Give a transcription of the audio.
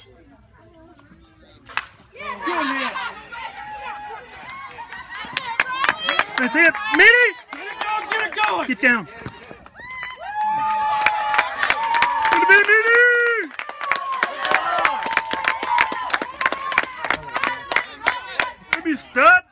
That's it. Mitty! Get it going! Get down. Mitty! Maybe stud.